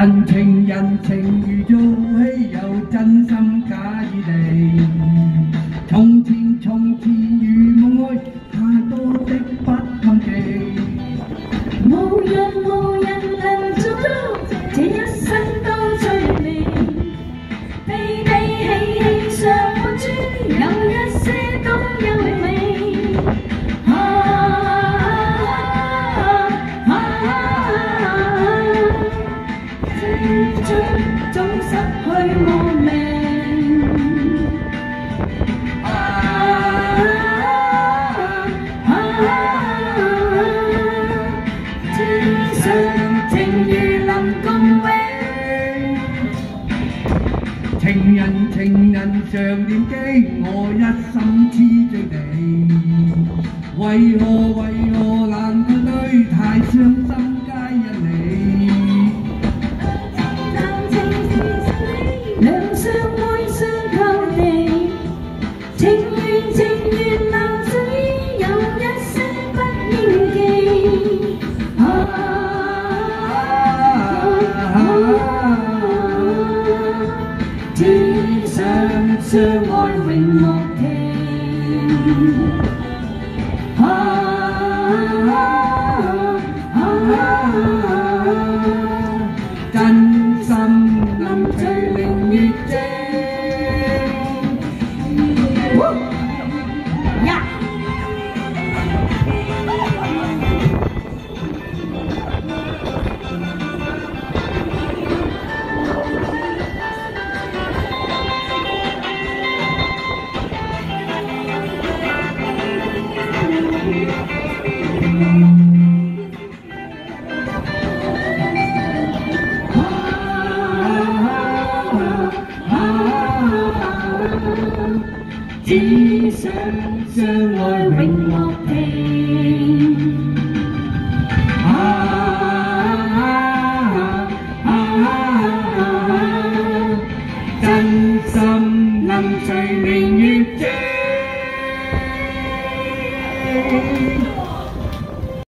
人情人情如做戲，有真心假意地。從前從前如夢愛，太多的不堪記。 無人能做到，這一生都最美。悲悲喜喜常伴住，有一些都優美。總失去我命，天上情如能共永。 情人常念記，我一心痴醉地。為何難過對，太傷心皆因你。 兩相愛相扣地，情緣難盡於有一些不應記。只想相愛永莫停。 真心能隨明月證。 只想相愛永莫停。